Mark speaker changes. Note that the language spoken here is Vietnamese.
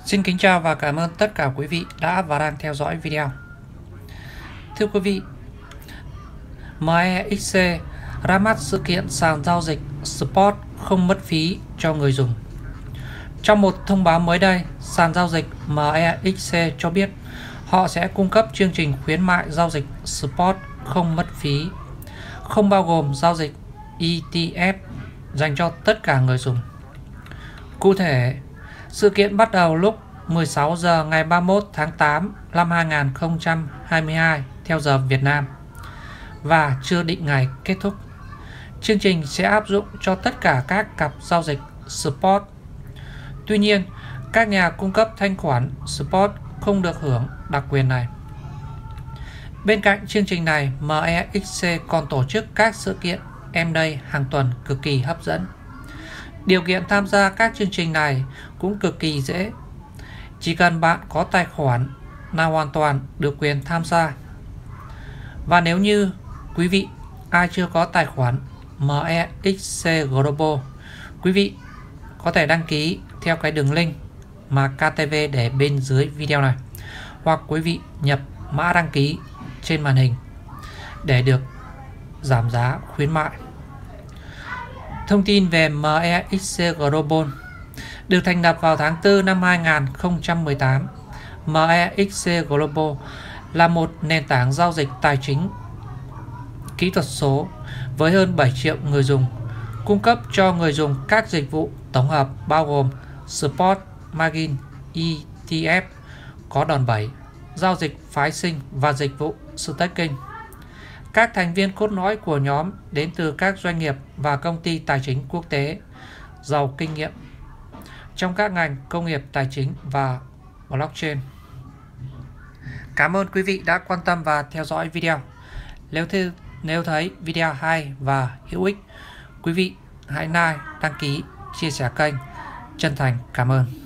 Speaker 1: Xin kính chào và cảm ơn tất cả quý vị đã và đang theo dõi video. Thưa quý vị, MEXC ra mắt sự kiện sàn giao dịch Spot không mất phí cho người dùng. Trong một thông báo mới đây, sàn giao dịch MEXC cho biết họ sẽ cung cấp chương trình khuyến mại giao dịch Spot không mất phí, không bao gồm giao dịch ETF dành cho tất cả người dùng. Cụ thể, sự kiện bắt đầu lúc 16 giờ ngày 31 tháng 8 năm 2022 theo giờ Việt Nam và chưa định ngày kết thúc. Chương trình sẽ áp dụng cho tất cả các cặp giao dịch Spot. Tuy nhiên, các nhà cung cấp thanh khoản Spot không được hưởng đặc quyền này. Bên cạnh chương trình này, MEXC còn tổ chức các sự kiện M-Day hàng tuần cực kỳ hấp dẫn. Điều kiện tham gia các chương trình này cũng cực kỳ dễ. Chỉ cần bạn có tài khoản là hoàn toàn được quyền tham gia. Và nếu như quý vị ai chưa có tài khoản MEXC Global, quý vị có thể đăng ký theo cái đường link mà KTV để bên dưới video này, hoặc quý vị nhập mã đăng ký trên màn hình để được giảm giá khuyến mại. Thông tin về MEXC Global được thành lập vào tháng 4 năm 2018. MEXC Global là một nền tảng giao dịch tài chính kỹ thuật số với hơn 7 triệu người dùng, cung cấp cho người dùng các dịch vụ tổng hợp bao gồm Spot, Margin, ETF có đòn bẩy, giao dịch phái sinh và dịch vụ staking. Các thành viên cốt lõi của nhóm đến từ các doanh nghiệp và công ty tài chính quốc tế giàu kinh nghiệm trong các ngành công nghiệp tài chính và blockchain. Cảm ơn quý vị đã quan tâm và theo dõi video. Nếu thấy video hay và hữu ích, quý vị hãy like, đăng ký, chia sẻ kênh. Chân thành cảm ơn.